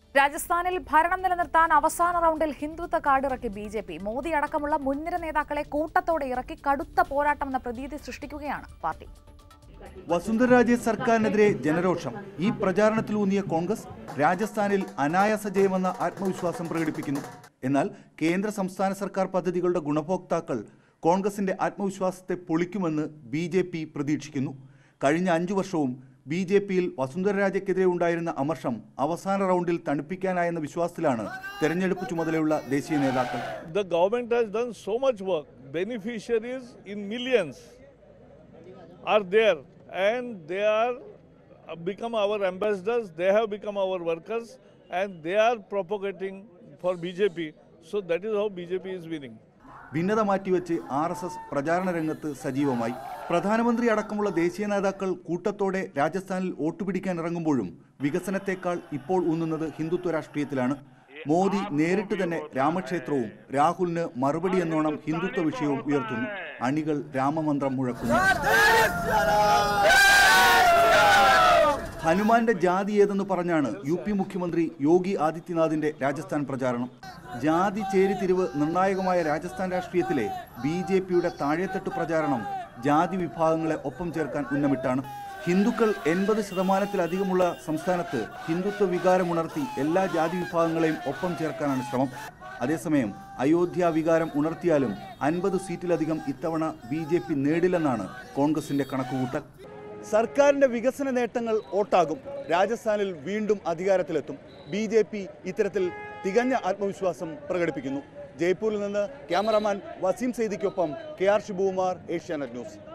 രാജസ്ഥാനിൽ ഭരണം നിലനിർത്താൻ അവസാന റൗണ്ടിൽ ഹിന്ദുത്വ കാർഡിറക്കി ബിജെപി. മോദി അടക്കമുള്ള മുൻനിര നേതാക്കളെ കൂട്ടത്തോടെ ഇറക്കി കടുത്ത പോരാട്ടമെന്ന പ്രതീതി സൃഷ്ടിക്കുകയാണ് പാർട്ടി. വസുന്ധരാജെ സർക്കാരിനെതിരെ ജനരോഷം. ഈ പ്രചാരണത്തിലൂന്നിയ കോൺഗ്രസ് രാജസ്ഥാനിൽ അനായാസ ജയമെന്ന ആത്മവിശ്വാസം പ്രകടിപ്പിക്കുന്നു. എന്നാൽ കേന്ദ്ര സംസ്ഥാന സർക്കാർ പദ്ധതികളുടെ ഗുണഭോക്താക്കൾ കോൺഗ്രസിന്റെ ആത്മവിശ്വാസത്തെ പൊളിക്കുമെന്ന് ബിജെപി പ്രതീക്ഷിക്കുന്നു. കഴിഞ്ഞ 5 വർഷവും ബിജെപിയിൽ വസുന്ധരാജയ്ക്കെതിരെ ഉണ്ടായിരുന്ന അമർഷം അവസാന റൗണ്ടിൽ തണുപ്പിക്കാനായെന്ന വിശ്വാസത്തിലാണ് തെരഞ്ഞെടുപ്പ് ചുമതലയുള്ള ദേശീയ നേതാക്കൾ. The government has done so much work. Beneficiaries in millions are there and they are become our ambassadors. They have become our workers and they are propagating for BJP. So that is how BJP is winning. ഭിന്നത മാറ്റിവെച്ച് RSS പ്രചാരണ രംഗത്ത് സജീവമായി. പ്രധാനമന്ത്രി അടക്കമുള്ള ദേശീയ നേതാക്കൾ കൂട്ടത്തോടെ രാജസ്ഥാനിൽ വോട്ടുപിടിക്കാൻ ഇറങ്ങുമ്പോഴും വികസനത്തെക്കാൾ ഇപ്പോൾ ഊന്നുന്നത് ഹിന്ദുത്വ രാഷ്ട്രീയത്തിലാണ്. മോദി നേരിട്ട് തന്നെ രാമക്ഷേത്രവും രാഹുലിന് മറുപടി എന്നോണം ഹിന്ദുത്വ വിഷയവും ഉയർത്തുന്നു. അണികൾ രാമമന്ത്രം മുഴക്കുന്നു. ഹനുമാന്റെ ജാതി ഏതെന്ന് പറഞ്ഞാണ് UP മുഖ്യമന്ത്രി യോഗി ആദിത്യനാഥിന്റെ രാജസ്ഥാൻ പ്രചാരണം. ജാതി ചേരിതിരിവ് നിർണായകമായ രാജസ്ഥാൻ രാഷ്ട്രീയത്തിലെ BJPയുടെ താഴെത്തട്ട് പ്രചാരണം ജാതി വിഭാഗങ്ങളെ ഒപ്പം ചേർക്കാൻ ഉന്നമിട്ടാണ്. ഹിന്ദുക്കൾ 80%-ലധികമുള്ള സംസ്ഥാനത്ത് ഹിന്ദുത്വ വികാരമുണർത്തി എല്ലാ ജാതി വിഭാഗങ്ങളെയും ഒപ്പം ചേർക്കാനാണ് ശ്രമം. അതേസമയം അയോധ്യ വികാരം ഉണർത്തിയാലും 50 സീറ്റിലധികം ഇത്തവണ BJP നേടില്ലെന്നാണ് കോൺഗ്രസിന്റെ കണക്കുകൂട്ടൽ. സർക്കാരിന്റെ വികസന നേട്ടങ്ങൾ ഓട്ടാകും. രാജസ്ഥാനിൽ വീണ്ടും അധികാരത്തിലെത്തും. BJP ഇത്തരത്തിൽ തികഞ്ഞ ആത്മവിശ്വാസം പ്രകടിപ്പിക്കുന്നു. ജയ്പൂരിൽ നിന്ന് ക്യാമറാമാൻ വസീം സെയ്ദിക്കൊപ്പം KR ഷിബുകുമാർ, ഏഷ്യാനെറ്റ് ന്യൂസ്.